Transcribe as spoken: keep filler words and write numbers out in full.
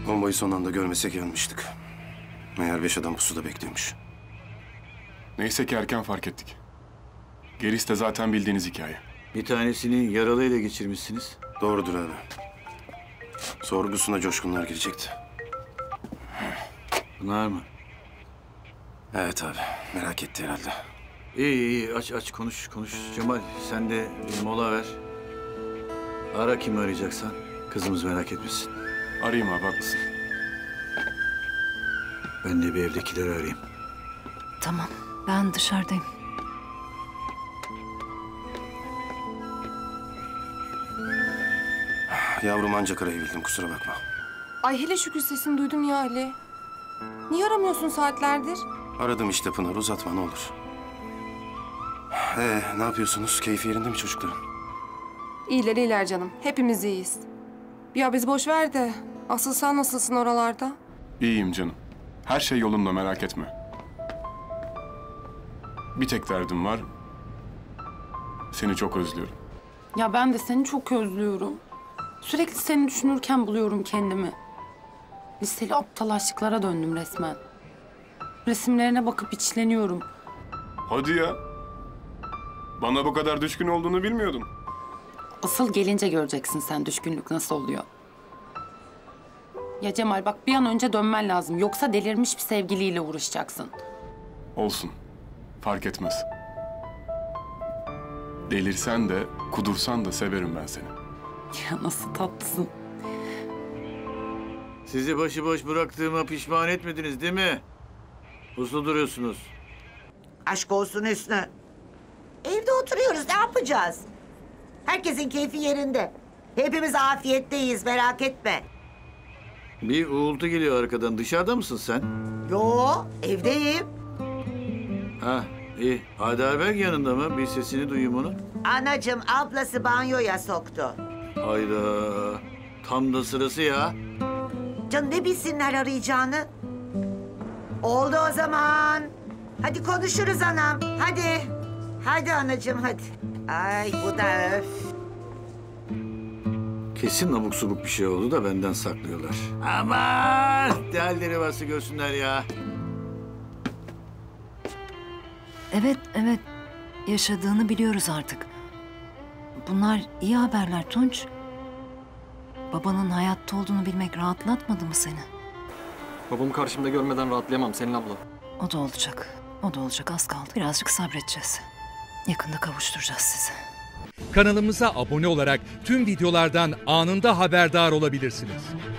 Bombayı son anda görmesek yanmıştık. Meğer beş adam pusuda bekliyormuş. Neyse ki erken fark ettik. Gerisi de zaten bildiğiniz hikaye. Bir tanesini yaralıyla geçirmişsiniz. Doğrudur abi. Sorgusuna Coşkunlar girecekti. Bunlar mı? Evet abi. Merak etti herhalde. İyi iyi aç aç konuş konuş. Cemal sen de bir mola ver. Ara kimi arayacaksan. Kızımız merak etmesin. Arayayım abi, haklısın. Ben de bir evdekileri arayayım. Tamam, ben dışarıdayım. Yavrum ancak arayabildim, kusura bakma. Ay hele şükür sesini duydum ya Ali. Niye aramıyorsun saatlerdir? Aradım işte Pınar, uzatma ne olur. Ee, ne yapıyorsunuz? Keyfi yerinde mi çocukların? İyiler iyiler canım. Hepimiz iyiyiz. Ya biz boş ver de asıl sen nasılsın oralarda? İyiyim canım. Her şey yolunda, merak etme. Bir tek derdim var. Seni çok özlüyorum. Ya ben de seni çok özlüyorum. Sürekli seni düşünürken buluyorum kendimi. Liseli aptal aşıklara döndüm resmen. Resimlerine bakıp içleniyorum. Hadi ya. Bana bu kadar düşkün olduğunu bilmiyordum. Asıl gelince göreceksin sen düşkünlük nasıl oluyor. Ya Cemal bak bir an önce dönmen lazım. Yoksa delirmiş bir sevgiliyle uğraşacaksın. Olsun. Fark etmez. Delirsen de, kudursan da severim ben seni. Ya nasıl tatlısın. Sizi başıboş bıraktığıma pişman etmediniz değil mi? Uslu duruyorsunuz. Aşk olsun Hüsnü. Evde oturuyoruz, ne yapacağız? Herkesin keyfi yerinde. Hepimiz afiyetteyiz, merak etme. Bir uğultu geliyor arkadan. Dışarıda mısın sen? Yo, evdeyim. Ha, iyi. Heidelberg yanında mı? Bir sesini duyayım onu. Anacığım, ablası banyoya soktu. Hayda. Tam da sırası ya. Canım ne bilsinler arayacağını? Oldu o zaman. Hadi konuşuruz anam, hadi. Hadi anacığım, hadi. Ay bu da öf. Kesin abuk subuk bir şey oldu da benden saklıyorlar. Aman! Değerleri varsa görsünler ya. Evet, evet. Yaşadığını biliyoruz artık. Bunlar iyi haberler Tunç. Babanın hayatta olduğunu bilmek rahatlatmadı mı seni? Babamı karşımda görmeden rahatlayamam Selin abla. O da olacak. O da olacak. Az kaldı. Birazcık sabredeceğiz. Yakında kavuşturacağız sizi. Kanalımıza abone olarak tüm videolardan anında haberdar olabilirsiniz.